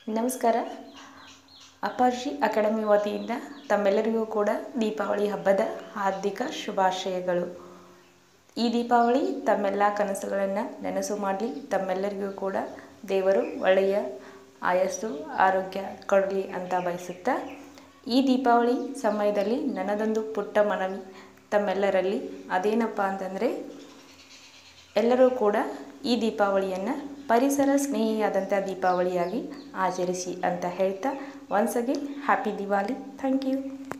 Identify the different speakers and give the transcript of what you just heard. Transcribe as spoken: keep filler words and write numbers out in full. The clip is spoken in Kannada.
Speaker 1: ನಮಸ್ಕಾರ. ಅಪರ್ಜಿ ಅಕಾಡೆಮಿ ವತಿಯಿಂದ ತಮ್ಮೆಲ್ಲರಿಗೂ ಕೂಡ ದೀಪಾವಳಿ ಹಬ್ಬದ ಹಾರ್ದಿಕ ಶುಭಾಶಯಗಳು. ಈ ದೀಪಾವಳಿ ತಮ್ಮೆಲ್ಲ ಕನಸುಗಳನ್ನು ನನಸು ಮಾಡಲಿ. ತಮ್ಮೆಲ್ಲರಿಗೂ ಕೂಡ ದೇವರು ಒಳ್ಳೆಯ ಆಯಸ್ಸು ಆರೋಗ್ಯ ಕೊಡಲಿ ಅಂತ ಬಯಸುತ್ತಾ, ಈ ದೀಪಾವಳಿ ಸಮಯದಲ್ಲಿ ನನ್ನದೊಂದು ಪುಟ್ಟ ಮನವಿ ತಮ್ಮೆಲ್ಲರಲ್ಲಿ. ಅದೇನಪ್ಪ ಅಂತಂದರೆ, ಎಲ್ಲರೂ ಕೂಡ ಈ ದೀಪಾವಳಿಯನ್ನು ಪರಿಸರ ಸ್ನೇಹಿಯಾದಂಥ ದೀಪಾವಳಿಯಾಗಿ ಆಚರಿಸಿ ಅಂತ ಹೇಳ್ತಾ, once again happy Diwali. Thank you.